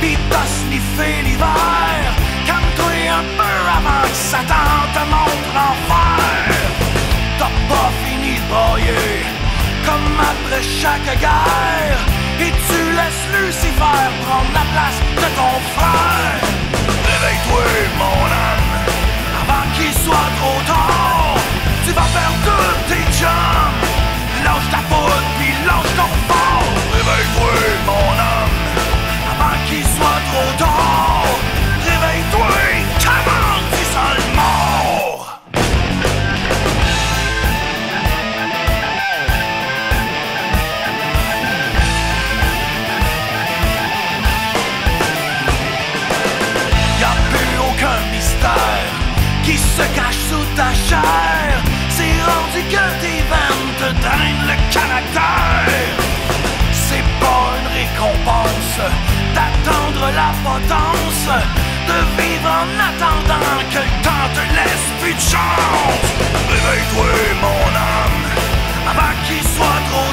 pis t'as sniffé l'hiver. Calme-toi un peu avant que Satan te montre l'enfer. T'as pas fini de broyer comme après chaque guerre, et tu laisses Lucifer prendre la place de ton frère. Réveille-toi mon âme avant qu'il soit trop tard. Tu vas perdre tous tes chums. Lâche ta poudre pis lâche ton fort. Réveille-toi mon âme avant qu'il soit trop tard. Réveille-toi, comment tu sens le mort. Y'a plus aucun mystère qui se cache sous ta chair. C'est rendu que tes veines te drainent le caractère. C'est pas une récompense d'attendre la potence, de vivre en attendant que le temps te laisse plus de chance. Réveille-toi mon âme avant qu'il soit trop